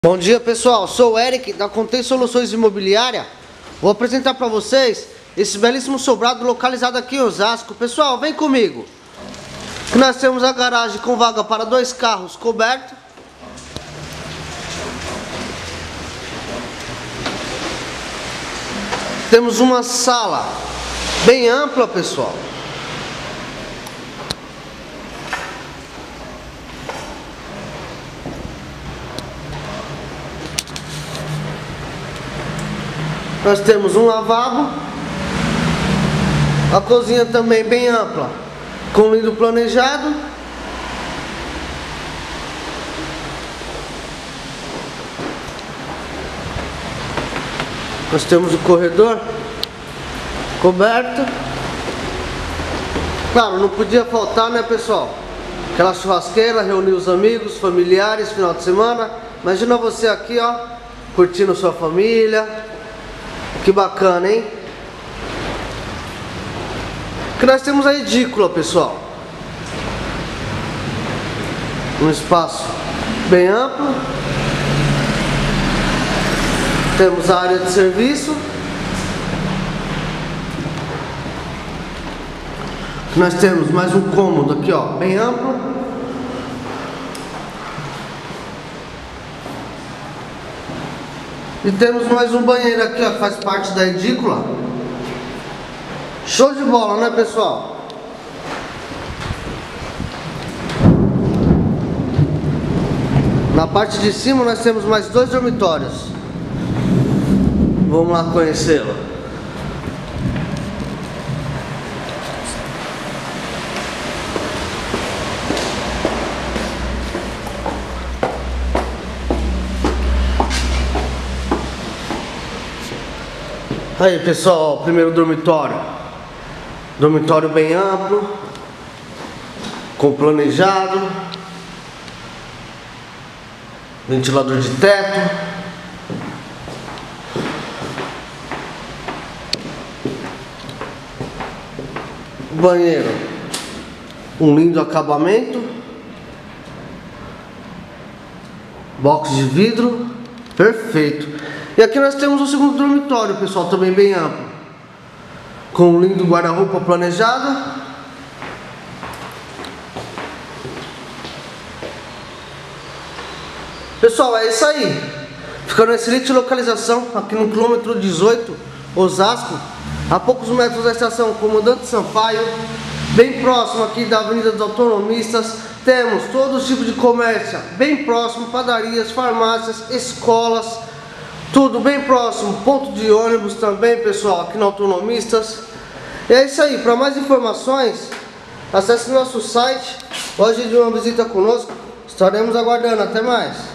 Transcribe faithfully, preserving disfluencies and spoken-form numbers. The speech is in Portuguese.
Bom dia, pessoal, sou o Eric da Contei Soluções Imobiliária. Vou apresentar para vocês esse belíssimo sobrado localizado aqui em Osasco. Pessoal, vem comigo. Nós temos a garagem com vaga para dois carros coberto. Temos uma sala bem ampla, pessoal. Nós temos um lavabo, a cozinha também bem ampla, com lindo planejado. Nós temos o corredor coberto. Claro, não podia faltar, né, pessoal? Aquela churrasqueira, reunir os amigos, familiares, final de semana. Imagina você aqui, ó, curtindo sua família. Que bacana, hein? Aqui nós temos a edícula, pessoal. Um espaço bem amplo. Temos a área de serviço. Nós temos mais um cômodo aqui, ó, bem amplo. E temos mais um banheiro aqui, ó, que faz parte da edícula. Show de bola, né, pessoal? Na parte de cima nós temos mais dois dormitórios. Vamos lá conhecê-lo. Aí, pessoal, o primeiro dormitório. Dormitório bem amplo, com planejado, ventilador de teto, banheiro, um lindo acabamento, box de vidro, perfeito. E aqui nós temos o segundo dormitório, pessoal, também bem amplo, com um lindo guarda-roupa planejado. Pessoal, é isso aí. Fica numa excelente localização, aqui no quilômetro dezoito, Osasco, a poucos metros da estação Comandante Sampaio, bem próximo aqui da Avenida dos Autonomistas. Temos todo tipo de comércio, bem próximo, padarias, farmácias, escolas, tudo bem próximo, ponto de ônibus também, pessoal, aqui no Autonomistas. E é isso aí, para mais informações, acesse nosso site, hoje de uma visita conosco, estaremos aguardando, até mais.